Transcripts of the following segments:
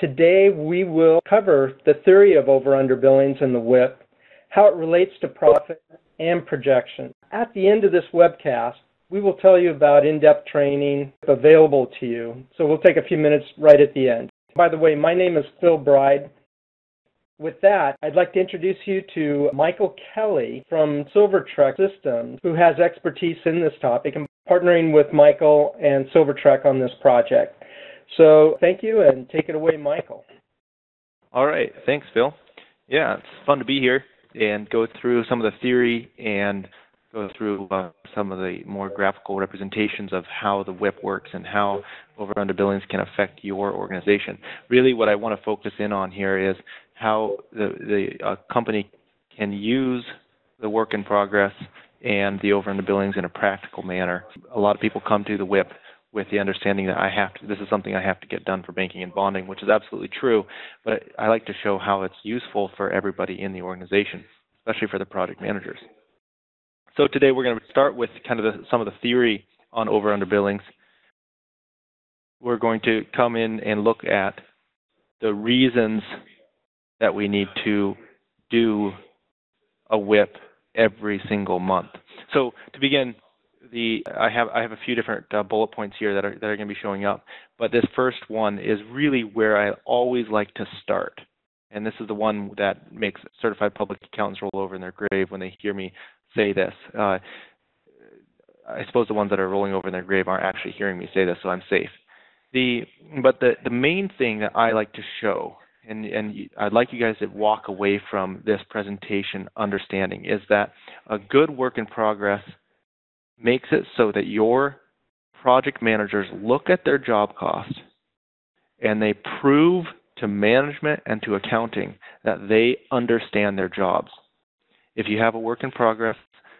Today we will cover the theory of over-under billings and the WIP, how it relates to profit and projection. At the end of this webcast, we will tell you about in-depth training available to you. So we'll take a few minutes right at the end. By the way, my name is Phil Bride. With that, I'd like to introduce you to Michael Kelly from Silvertrek Systems, who has expertise in this topic and partnering with Michael and Silvertrek on this project. So thank you, and take it away, Michael. All right. Thanks, Phil. Yeah, it's fun to be here and go through some of the theory and go through some of the more graphical representations of how the WIP works and how over-under billings can affect your organization. Really what I want to focus in on here is how the company can use the work in progress and the over-under billings in a practical manner. A lot of people come to the WIP with the understanding that this is something I have to get done for banking and bonding, which is absolutely true, but I like to show how it's useful for everybody in the organization, especially for the project managers. So today we're going to start with kind of some of the theory on over-under billings. We're going to come in and look at the reasons that we need to do a WIP every single month. So to begin, I have a few different bullet points here that are going to be showing up, but this first one is really where I always like to start. And this is the one that makes certified public accountants roll over in their grave when they hear me say this. I suppose the ones that are rolling over in their grave aren't actually hearing me say this, so I'm safe. But the main thing that I like to show, and I'd like you guys to walk away from this presentation understanding, is that a good work in progress makes it so that your project managers look at their job cost and they prove to management and to accounting that they understand their jobs. If you have a work in progress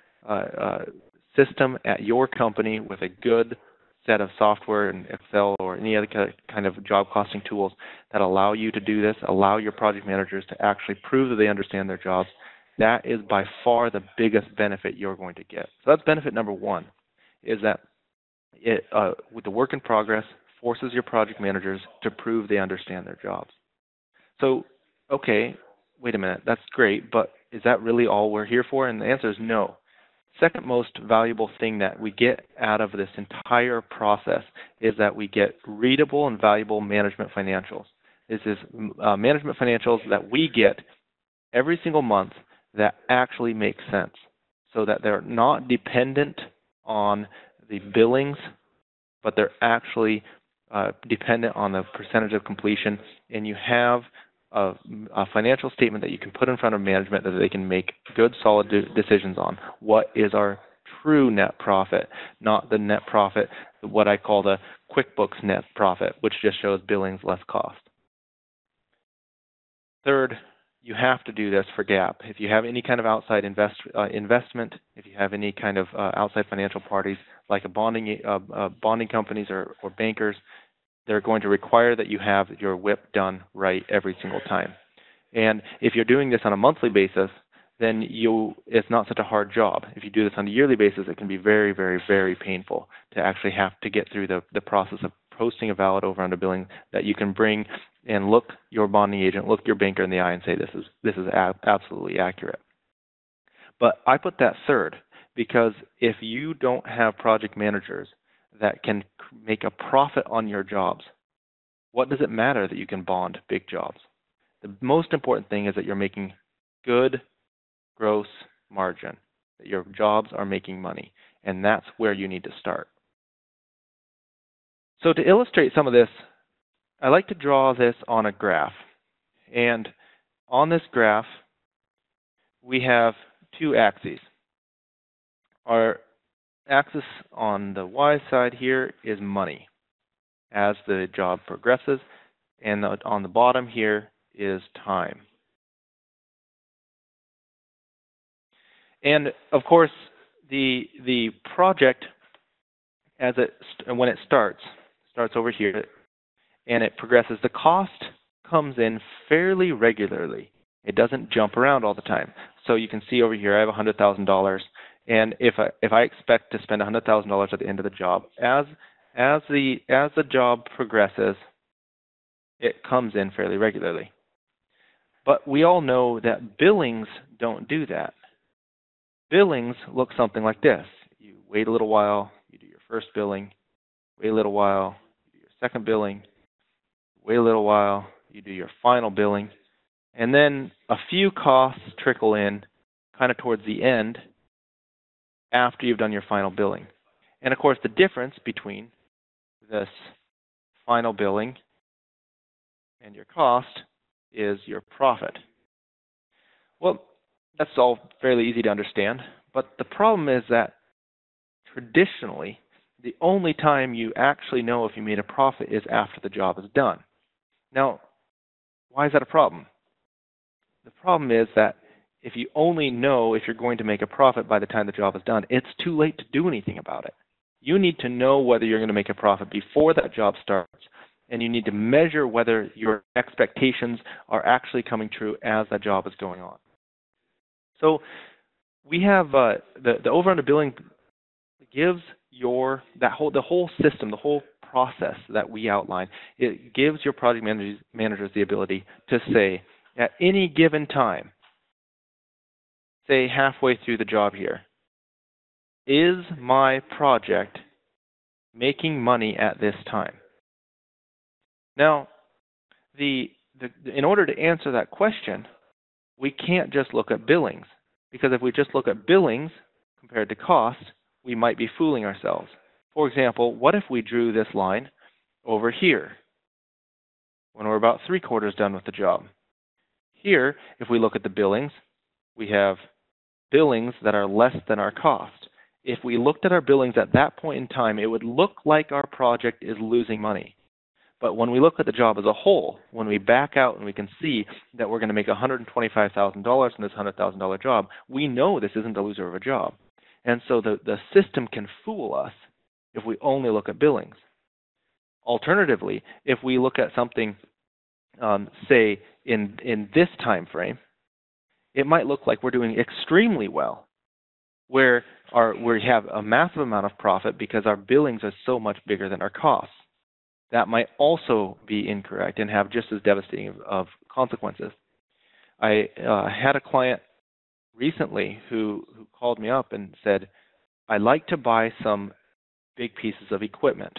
system at your company with a good set of software in Excel or any other kind of job costing tools that allow you to do this, allow your project managers to actually prove that they understand their jobs, that is by far the biggest benefit you're going to get. So that's benefit number one, is that with the work in progress forces your project managers to prove they understand their jobs. So, okay, wait a minute, that's great, but is that really all we're here for? And the answer is no. Second most valuable thing that we get out of this entire process is that we get readable and valuable management financials. This is management financials that we get every single month that actually make sense, so that they're not dependent on the billings, but they're actually dependent on the percentage of completion, and you have a financial statement that you can put in front of management that they can make good, solid decisions on. What is our true net profit, not the net profit, what I call the QuickBooks net profit, which just shows billings less cost. Third, you have to do this for GAAP. If you have any kind of outside investment, if you have any kind of outside financial parties like bonding companies or bankers, they're going to require that you have your WIP done right every single time. And if you're doing this on a monthly basis, then it's not such a hard job. If you do this on a yearly basis, it can be very, very, very painful to actually have to get through the process of posting a valid over-under billing that you can bring and look your bonding agent, look your banker in the eye and say, this is absolutely accurate. But I put that third because if you don't have project managers that can make a profit on your jobs, what does it matter that you can bond big jobs? The most important thing is that you're making good gross margin, that your jobs are making money, and that's where you need to start. So to illustrate some of this, I like to draw this on a graph. And on this graph, we have two axes. Our axis on the Y side here is money as the job progresses, and on the bottom here is time. And of course, the project, when it starts over here, and it progresses. The cost comes in fairly regularly. It doesn't jump around all the time. So you can see over here, I have $100,000, and if I expect to spend $100,000 at the end of the job, as the job progresses, It comes in fairly regularly. But we all know that billings don't do that. Billings look something like this. You wait a little while, you do your first billing, wait a little while, you do your second billing, wait a little while, you do your final billing, and then a few costs trickle in kind of towards the end after you've done your final billing. And of course, the difference between this final billing and your cost is your profit. Well, that's all fairly easy to understand, but the problem is that traditionally, the only time you actually know if you made a profit is after the job is done. Now, why is that a problem? The problem is that if you only know if you're going to make a profit by the time the job is done, it's too late to do anything about it. You need to know whether you're going to make a profit before that job starts, and you need to measure whether your expectations are actually coming true as that job is going on. So we have the over-under billing gives the whole system, the whole process that we outline. It gives your project managers the ability to say at any given time, say halfway through the job here, is my project making money at this time? Now, in order to answer that question, we can't just look at billings, because if we just look at billings compared to cost, we might be fooling ourselves. For example, what if we drew this line over here when we're about 3/4 done with the job? Here, if we look at the billings, we have billings that are less than our cost. If we looked at our billings at that point in time, it would look like our project is losing money. But when we look at the job as a whole, when we back out and we can see that we're going to make $125,000 in this $100,000 job, we know this isn't a loser of a job. And so the system can fool us if we only look at billings. Alternatively, if we look at something, say, in this time frame, it might look like we're doing extremely well, where we have a massive amount of profit because our billings are so much bigger than our costs. That might also be incorrect and have just as devastating of consequences. I had a client recently who called me up and said, I'd like to buy some big pieces of equipment,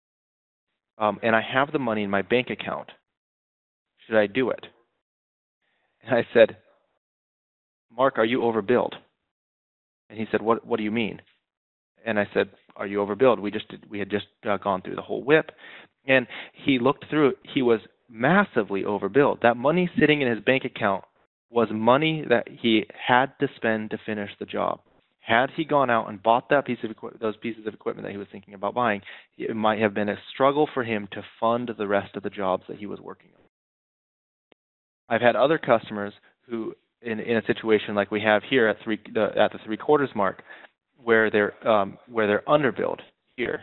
and I have the money in my bank account. Should I do it? And I said, Mark, are you overbilled? And he said, what do you mean? And I said, are you overbilled? We had just gone through the whole WIP. And he looked through it. He was massively overbilled. That money sitting in his bank account was money that he had to spend to finish the job. Had he gone out and bought those pieces of equipment that he was thinking about buying, it might have been a struggle for him to fund the rest of the jobs that he was working on. I've had other customers who, in a situation like we have here at the 3/4 mark, where they're underbilled here,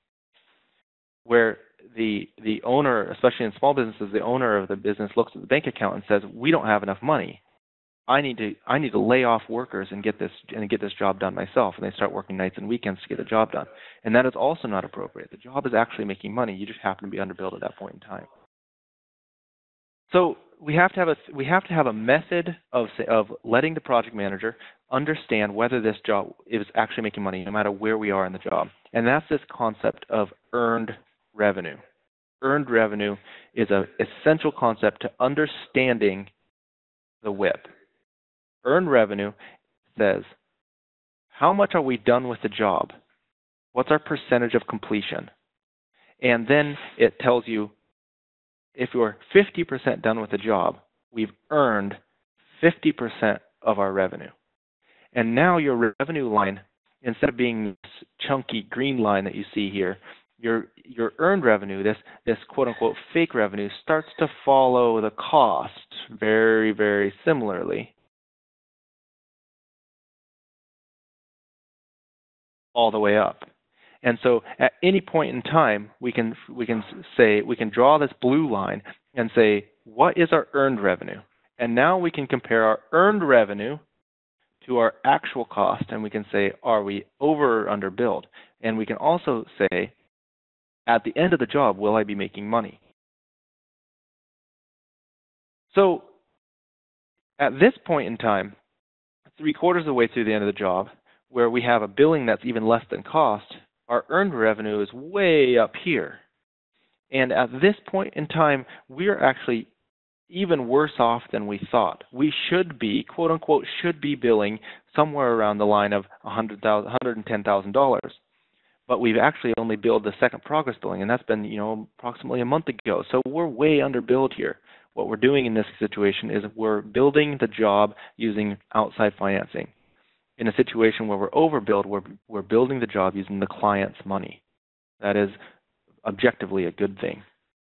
where the owner, especially in small businesses, the owner of the business looks at the bank account and says, we don't have enough money. I need to lay off workers and get this job done myself. And they start working nights and weekends to get the job done. And that is also not appropriate. The job is actually making money. You just happen to be underbilled at that point in time. So we have to have a method of letting the project manager understand whether this job is actually making money, no matter where we are in the job. And that's this concept of earned revenue. Earned revenue is an essential concept to understanding the WIP. Earned revenue says, how much are we done with the job? What's our percentage of completion? And then it tells you, if you're 50% done with the job, we've earned 50% of our revenue. And now your revenue line, instead of being this chunky green line that you see here, your earned revenue, this quote-unquote fake revenue, starts to follow the cost very, very similarly all the way up. And so at any point in time, we can draw this blue line and say, what is our earned revenue? And now we can compare our earned revenue to our actual cost, and we can say, are we over or under billed? And we can also say, at the end of the job, will I be making money? So at this point in time, 3/4 of the way through the end of the job, where we have a billing that's even less than cost, our earned revenue is way up here. And at this point in time, we're actually even worse off than we thought. We should be, quote unquote, should be billing somewhere around the line of $110,000. But we've actually only billed the second progress billing, and that's been, approximately a month ago. So we're way underbilled here. What we're doing in this situation is we're building the job using outside financing. In a situation where we're overbilled, we're building the job using the client's money. That is objectively a good thing.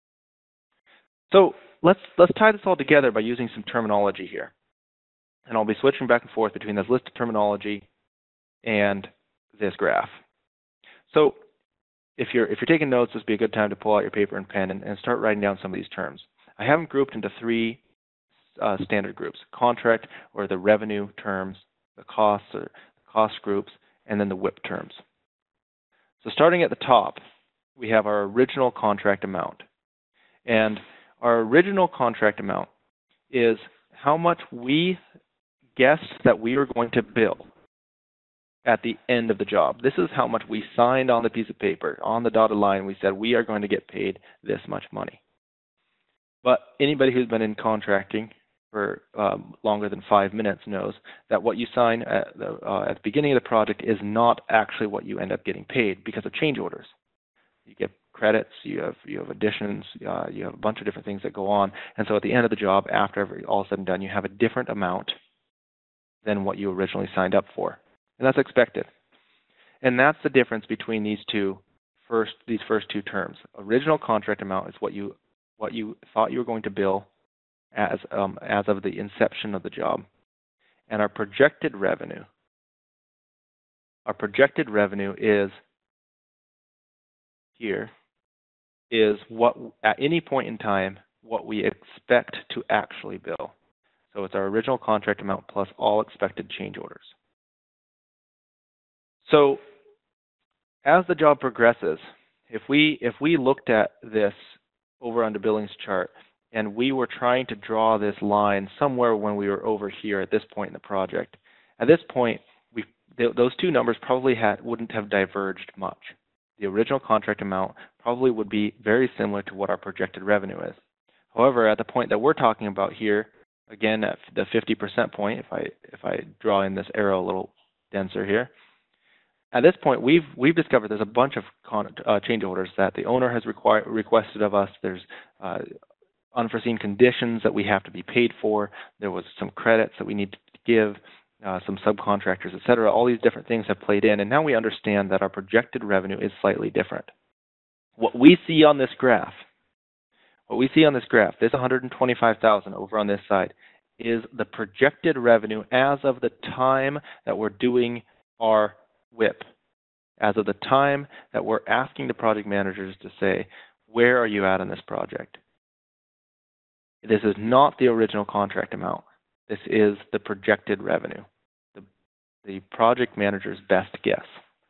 So let's tie this all together by using some terminology here. And I'll be switching back and forth between this list of terminology and this graph. So if you're taking notes, this would be a good time to pull out your paper and pen and start writing down some of these terms. I have them grouped into three standard groups: contract, or the revenue terms, the costs, or cost groups, and then the WIP terms. So starting at the top, we have our original contract amount. And our original contract amount is how much we guessed that we were going to bill at the end of the job. This is how much we signed on the piece of paper. On the dotted line, we said we are going to get paid this much money. But anybody who's been in contracting for longer than 5 minutes knows that what you sign at the beginning of the project is not actually what you end up getting paid because of change orders. You get credits, you have additions, you have a bunch of different things that go on. And so at the end of the job, after all said and done, you have a different amount than what you originally signed up for. And that's expected. And that's the difference between these first two terms. Original contract amount is what you thought you were going to bill as of the inception of the job. And our projected revenue is here, is what at any point in time what we expect to actually bill. So it's our original contract amount plus all expected change orders. So as the job progresses, if we looked at this over under billings chart and we were trying to draw this line somewhere when we were over here at this point in the project, at this point those two numbers probably wouldn't have diverged much. The original contract amount probably would be very similar to what our projected revenue is. However, at the point that we're talking about here, again at the 50% point, if I draw in this arrow a little denser here, at this point we've discovered there's a bunch of change orders that the owner has requested of us. There's unforeseen conditions that we have to be paid for. There was some credits that we need to give. Some subcontractors, et cetera. All these different things have played in, and now we understand that our projected revenue is slightly different. What we see on this graph, this 125,000 over on this side, is the projected revenue as of the time that we're doing our WIP, as of the time that we're asking the project managers to say, where are you at on this project? This is not the original contract amount. This is the projected revenue, the project manager's best guess.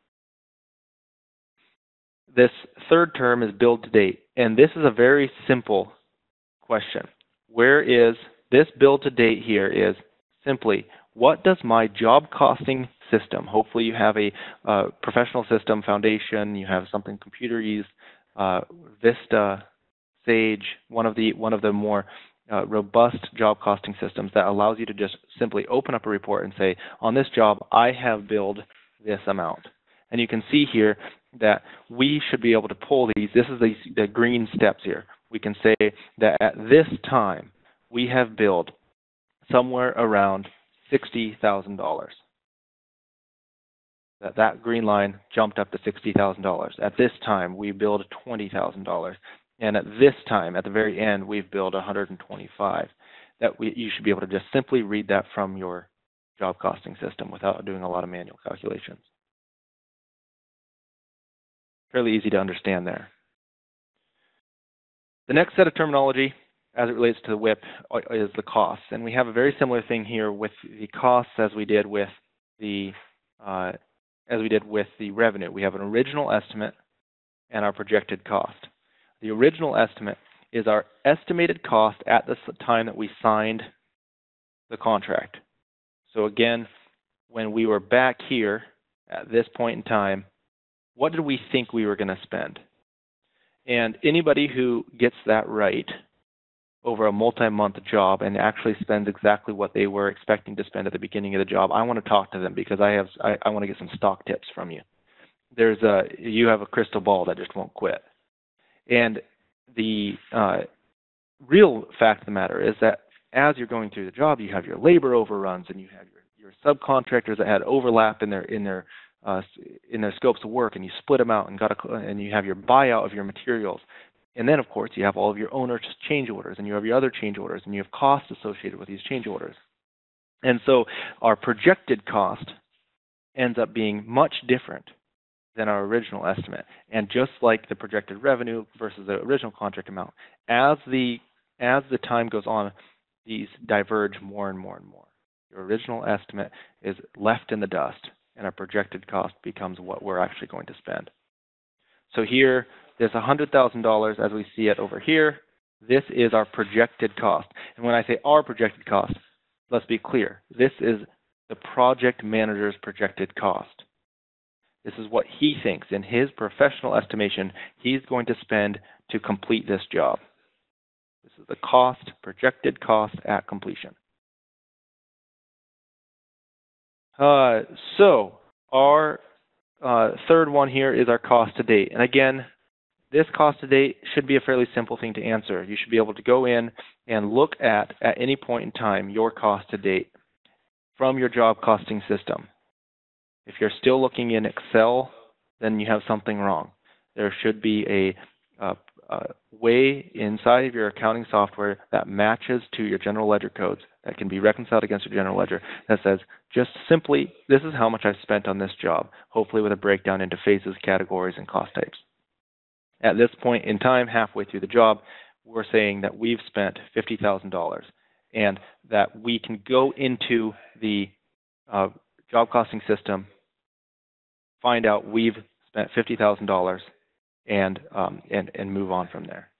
This third term is billed to date, and this is a very simple question. Where is this billed to date here is simply, what does my job costing system, hopefully you have a professional system foundation, you have something computer used, Vista, Sage, one of the more robust job costing systems that allows you to just simply open up a report and say, on this job, I have billed this amount. And you can see here that we should be able to pull these. This is the green steps here. We can say that at this time, we have billed somewhere around $60,000. That green line jumped up to $60,000. At this time, we billed $20,000. And at this time, at the very end, we've billed $125,000. You should be able to just simply read that from your job costing system without doing a lot of manual calculations. Fairly easy to understand there. The next set of terminology, as it relates to the WIP, is the costs, and we have a very similar thing here with the costs as we did with the revenue. We have an original estimate and our projected cost. The original estimate is our estimated cost at the time that we signed the contract. So again, when we were back here at this point in time, what did we think we were going to spend? And anybody who gets that right over a multi-month job and actually spends exactly what they were expecting to spend at the beginning of the job, I want to talk to them because I want to get some stock tips from you. You have a crystal ball that just won't quit. And the real fact of the matter is that as you're going through the job, you have your labor overruns and you have your subcontractors that had overlap in their scopes of work, and you split them out and you have your buyout of your materials. And then, of course, you have all of your owner's change orders, and you have your other change orders, and you have costs associated with these change orders. And so our projected cost ends up being much different than our original estimate. And just like the projected revenue versus the original contract amount, as the time goes on, these diverge more and more and more. Your original estimate is left in the dust, and our projected cost becomes what we're actually going to spend. So here, there's $100,000 as we see it over here. This is our projected cost. And when I say our projected cost, let's be clear. This is the project manager's projected cost. This is what he thinks in his professional estimation he's going to spend to complete this job. This is the cost, projected cost at completion. So our third one here is our cost to date. And again, this cost to date should be a fairly simple thing to answer. You should be able to go in and look at any point in time, your cost to date from your job costing system. If you're still looking in Excel, then you have something wrong. There should be a way inside of your accounting software that matches to your general ledger codes that can be reconciled against your general ledger that says just simply, this is how much I've spent on this job, hopefully with a breakdown into phases, categories, and cost types. At this point in time, halfway through the job, we're saying that we've spent $50,000 and that we can go into the job costing system, find out we've spent $50,000 and move on from there.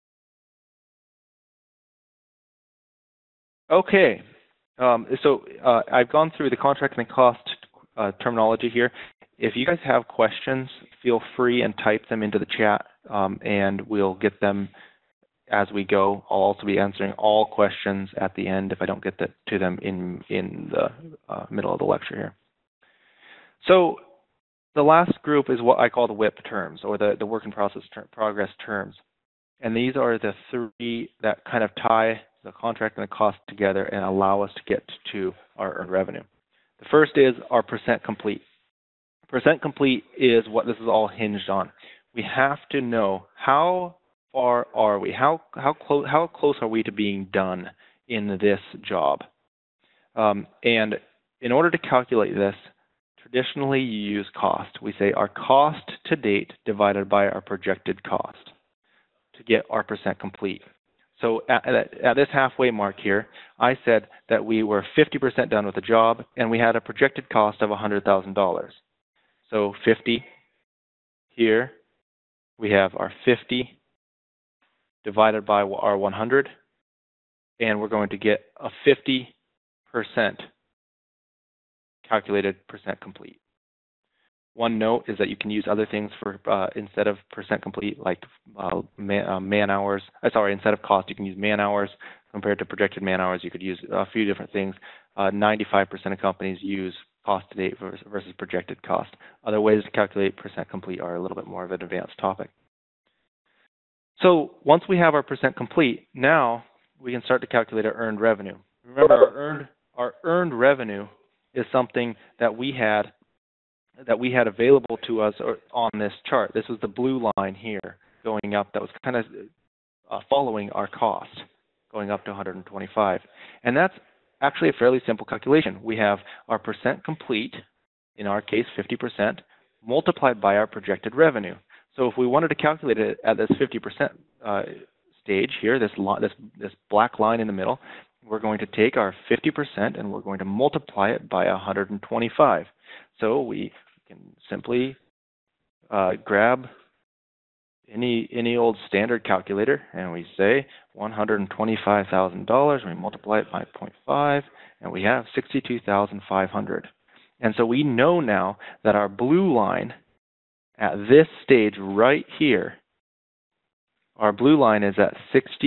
Okay, so I've gone through the contract and the cost terminology here. If you guys have questions, feel free and type them into the chat, and we'll get them as we go. I'll also be answering all questions at the end if I don't get to them in the middle of the lecture here. So the last group is what I call the WIP terms, or the work in progress terms. And these are the three that kind of tie the contract and the cost together and allow us to get to our earned revenue. The first is our percent complete. Percent complete is what this is all hinged on. We have to know how far are we, how close are we to being done in this job. And in order to calculate this, traditionally you use cost. We say our cost to date divided by our projected cost to get our percent complete. So at this halfway mark here, I said that we were 50% done with the job and we had a projected cost of $100,000. So 50 here, we have our 50 divided by our 100, and we're going to get a 50% calculated percent complete. One note is that you can use other things for instead of percent complete, like man hours. Instead of cost, you can use man hours. Compared to projected man hours, you could use a few different things. 95% of companies use cost to date versus projected cost. Other ways to calculate percent complete are a little bit more of an advanced topic. So once we have our percent complete, now we can start to calculate our earned revenue. Remember, our earned revenue is something that we had available to us on this chart. This was the blue line here going up that was kind of following our cost, going up to 125. And that's actually a fairly simple calculation. We have our percent complete, in our case 50%, multiplied by our projected revenue. So if we wanted to calculate it at this 50% stage here, this black line in the middle, we're going to take our 50% and we're going to multiply it by 125. So we can simply grab any old standard calculator, and we say $125,000. We multiply it by 0.5, and we have 62,500. And so we know now that our blue line at this stage right here, our blue line is at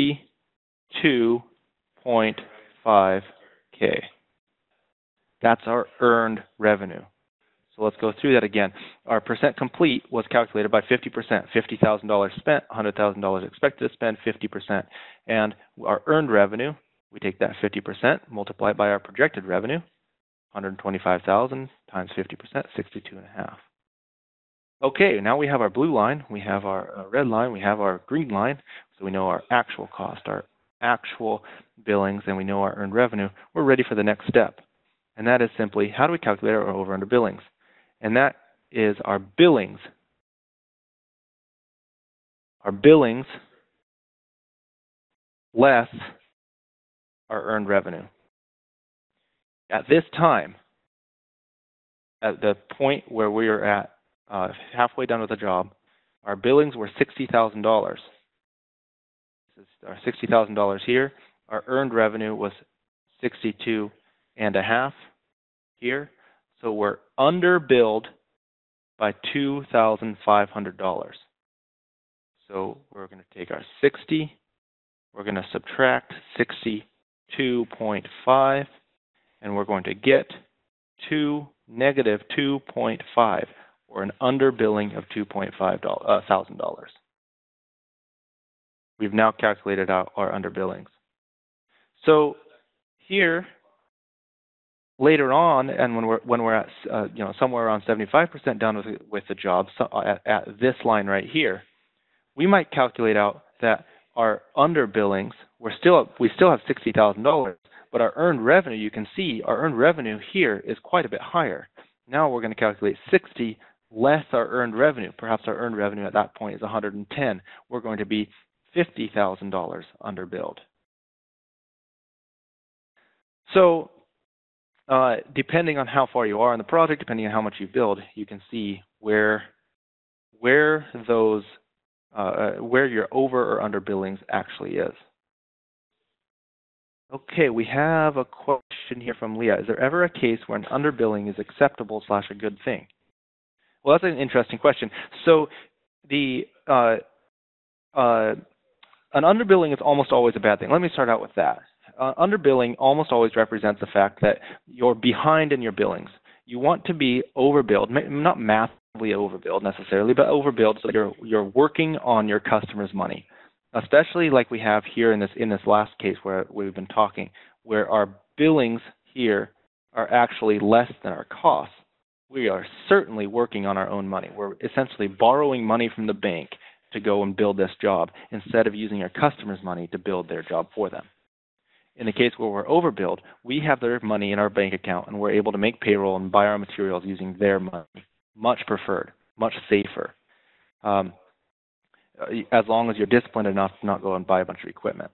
62.5K. That's our earned revenue. So let's go through that again. Our percent complete was calculated by 50%. $50,000 spent, $100,000 expected to spend, 50%. And our earned revenue, we take that 50%, multiply it by our projected revenue, 125,000 times 50%, 62.5. Okay, now we have our blue line, we have our red line, we have our green line, so we know our actual cost, our actual billings, and we know our earned revenue. We're ready for the next step, and that is simply, how do we calculate our over under billings? And that is our billings. Our billings less our earned revenue. At this time, at the point where we are at halfway done with the job, our billings were $60,000. This is our $60,000 here. Our earned revenue was 62.5 here. So we're underbilled by $2,500. So we're going to take our 60, we're going to subtract 62.5, and we're going to get negative 2.5, or an underbilling of $2,500. We've now calculated out our underbillings. So here, later on, and when we're at somewhere around 75% done with the job, so at this line right here, we might calculate out that our underbillings, we still have $60,000, but our earned revenue, you can see our earned revenue here is quite a bit higher. Now we're going to calculate 60 less our earned revenue. Perhaps our earned revenue at that point is 110. We're going to be $50,000 underbilled. So depending on how far you are in the project, depending on how much you build, you can see where your over or under billings actually is. Okay, we have a question here from Leah. Is there ever a case where an underbilling is acceptable / a good thing? Well, that's an interesting question. So an underbilling is almost always a bad thing. Let me start out with that. Underbilling almost always represents the fact that you're behind in your billings. You want to be overbilled, not massively overbilled necessarily, but overbilled so that you're working on your customer's money. Especially like we have here in this last case where we've been talking, where our billings here are actually less than our costs. We are certainly working on our own money. We're essentially borrowing money from the bank to go and build this job instead of using our customers' money to build their job for them. In the case where we're overbilled, we have their money in our bank account and we're able to make payroll and buy our materials using their money. Much preferred, much safer. As long as you're disciplined enough to not go and buy a bunch of equipment.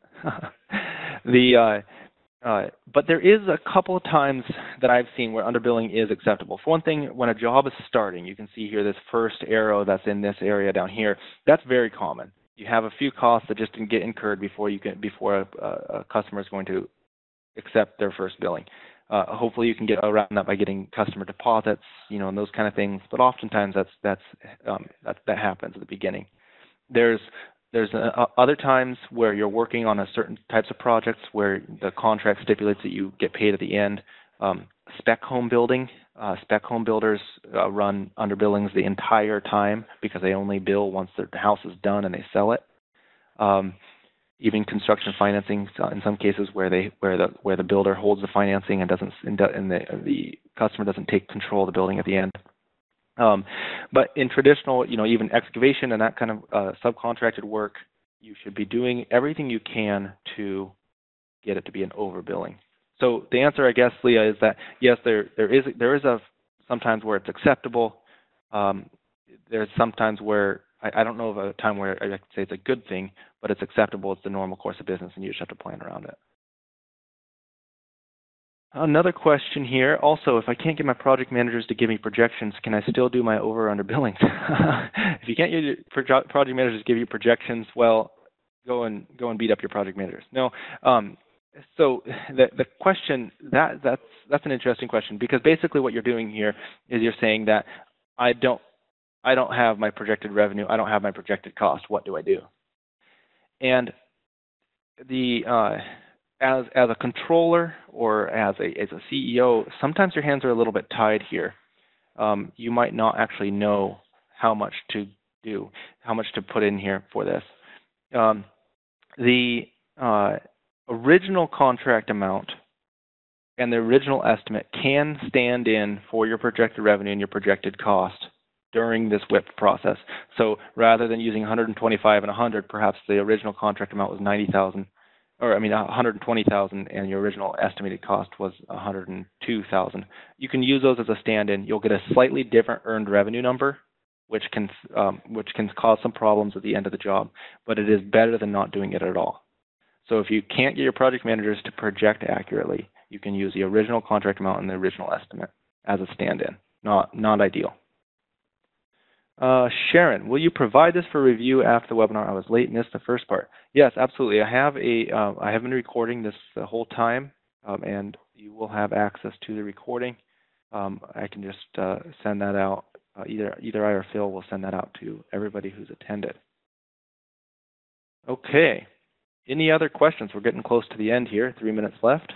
But there is a couple of times that I've seen where underbilling is acceptable. For one thing, when a job is starting, you can see here this first arrow that's in this area down here. That's very common. You have a few costs that just didn't get incurred before a customer is going to accept their first billing. Hopefully, you can get around that by getting customer deposits, and those kind of things. But oftentimes, that happens at the beginning. There's other times where you're working on a certain types of projects where the contract stipulates that you get paid at the end. Spec home building, spec home builders run underbillings the entire time because they only bill once the house is done and they sell it. Even construction financing, in some cases where the builder holds the financing and the customer doesn't take control of the building at the end. But in traditional, even excavation and that kind of subcontracted work, you should be doing everything you can to get it to be an overbilling. So the answer, I guess, Leah, is that yes, there is sometimes where it's acceptable. There's sometimes where I don't know of a time where I could say it's a good thing, but it's acceptable. It's the normal course of business, and you just have to plan around it. Another question here. Also, if I can't get my project managers to give me projections, can I still do my over or under billings? If you can't get your project managers to give you projections, well, go and beat up your project managers. No. So the question that's an interesting question, because basically what you're doing here is you're saying that I don't have my projected revenue, I don't have my projected cost. What do I do? And the as a controller or as a CEO, sometimes your hands are a little bit tied here. You might not actually know how much to do, how much to put in here for this. The original contract amount and the original estimate can stand in for your projected revenue and your projected cost during this WIP process. So rather than using 125 and 100, perhaps the original contract amount was 90,000, or I mean 120,000, and your original estimated cost was 102,000. You can use those as a stand-in. You'll get a slightly different earned revenue number, which can cause some problems at the end of the job, but it is better than not doing it at all. So if you can't get your project managers to project accurately, you can use the original contract amount and the original estimate as a stand-in. Not ideal. Sharon, will you provide this for review after the webinar? I was late, missed the first part. Yes, absolutely. I have been recording this the whole time, and you will have access to the recording. I can just send that out. Either I or Phil will send that out to everybody who's attended. Okay. Any other questions? We're getting close to the end here. 3 minutes left.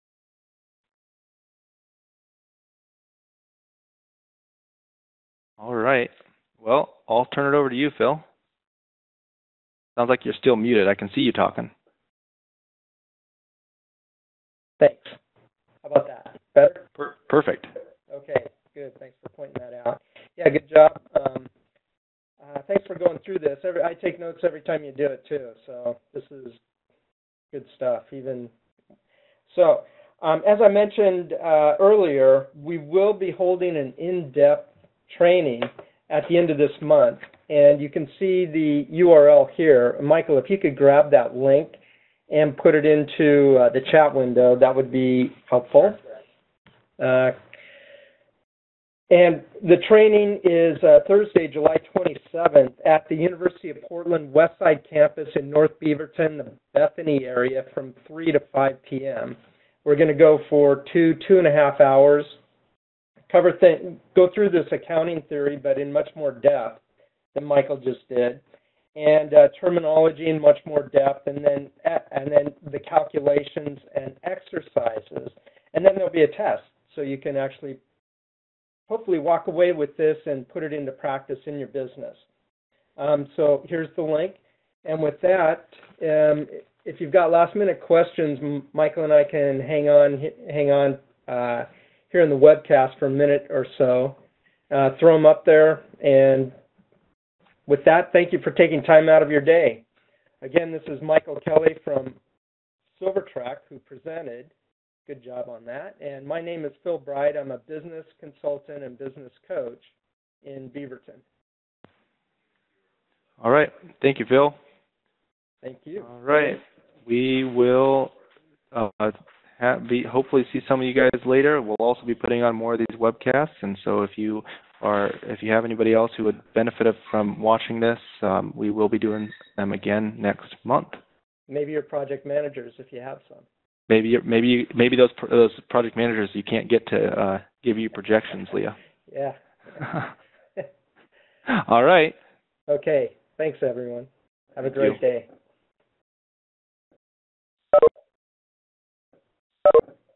All right. Well, I'll turn it over to you, Phil. Sounds like you're still muted. I can see you talking. Thanks. How about that? Better? Perfect. Okay, good. Thanks for pointing that out. Yeah, good job. Thanks for going through this. I take notes every time you do it, too, so this is good stuff. So, as I mentioned earlier, we will be holding an in-depth training at the end of this month, and you can see the URL here. Michael, if you could grab that link and put it into the chat window, that would be helpful. And the training is Thursday, July 27th at the University of Portland Westside Campus in North Beaverton, the Bethany area, from 3 to 5 p.m. We're going to go for 2.5 hours, go through this accounting theory, but in much more depth than Michael just did, and terminology in much more depth, and then the calculations and exercises. And then there'll be a test, so you can actually hopefully walk away with this and put it into practice in your business. So here's the link. And with that, if you've got last-minute questions, Michael and I can hang on here in the webcast for a minute or so. Throw them up there. And with that, thank you for taking time out of your day. Again, this is Michael Kelly from Silvertrek who presented. Good job on that. And my name is Phil Bright. I'm a business consultant and business coach in Beaverton. All right. Thank you, Phil. Thank you. All right. We will hopefully see some of you guys later. We'll also be putting on more of these webcasts, and so if you have anybody else who would benefit from watching this, we will be doing them again next month. Maybe your project managers, if you have some. Maybe those project managers you can't get to give you projections, Leah. Yeah. All right. Okay. Thanks, everyone. Have a great day.